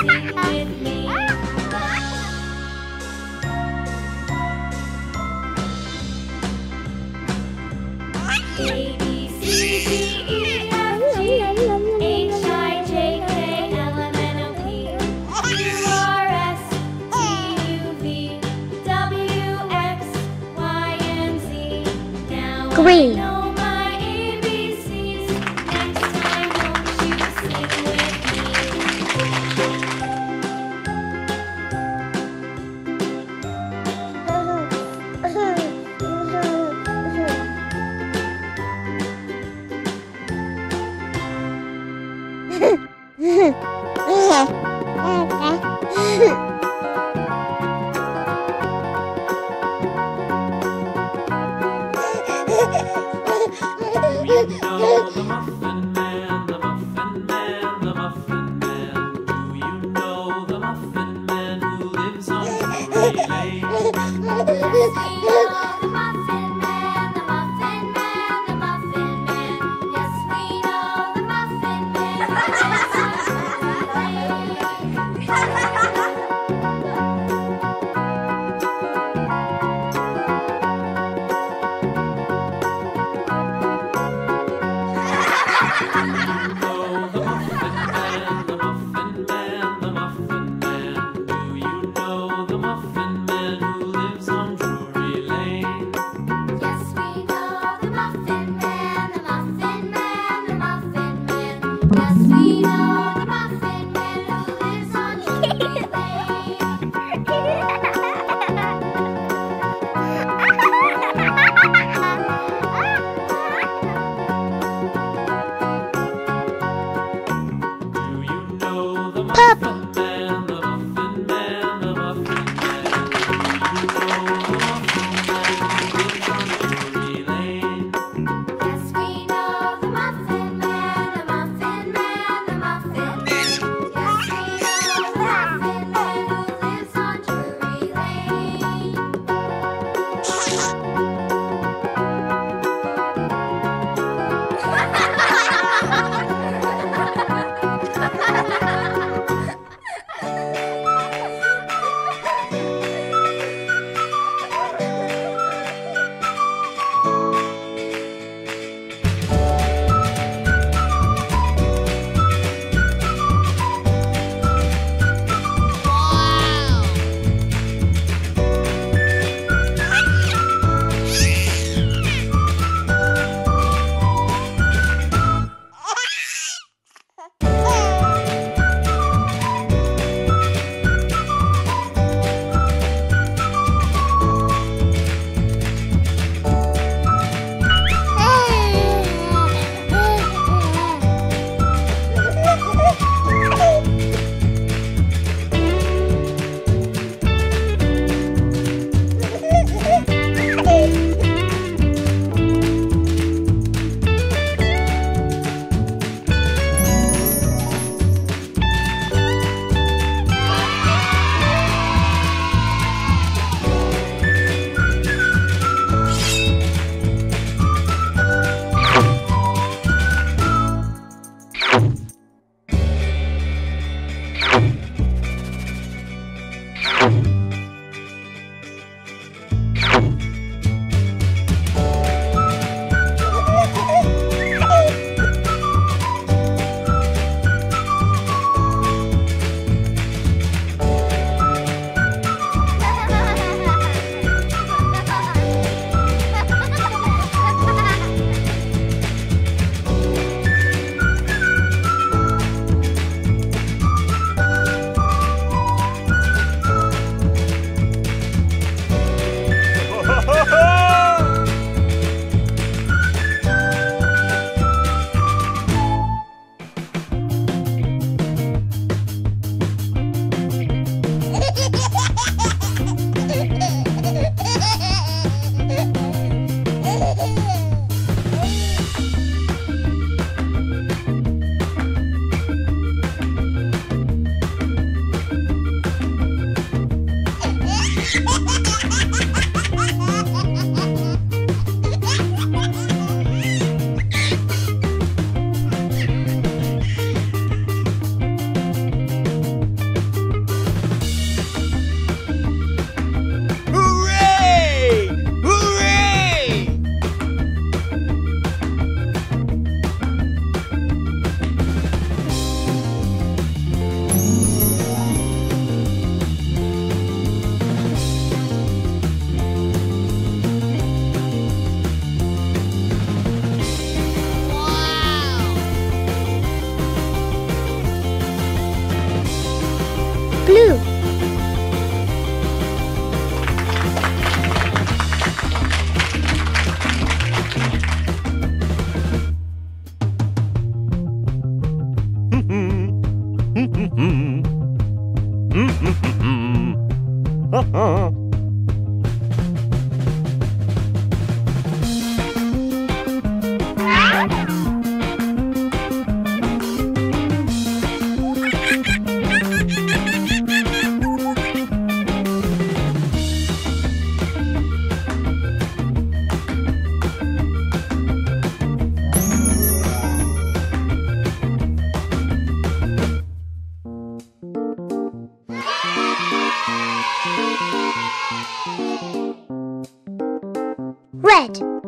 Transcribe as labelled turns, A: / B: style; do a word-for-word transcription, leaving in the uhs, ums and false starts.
A: sing with me. A, B, C, D, E, F, G, H, I, J, K, L, M, N, O, P, Q, R, S, T, U, V, W, X, Y, and Z. Now
B: Green.
A: I know my A B Cs. Next time, won't you sing with me?
C: You know the Muffin Man, the Muffin Man, the Muffin Man. Do you know the Muffin Man who lives on Drury Lane?
A: Yes, we know the Muffin Man, the Muffin Man, the Muffin Man. Yes, we know the Muffin Man who lives on Drury
C: Oh, the Muffin Man, the Muffin Man, the Muffin Man. Do you know the Muffin Man who lives on Drury
B: Blue. Red.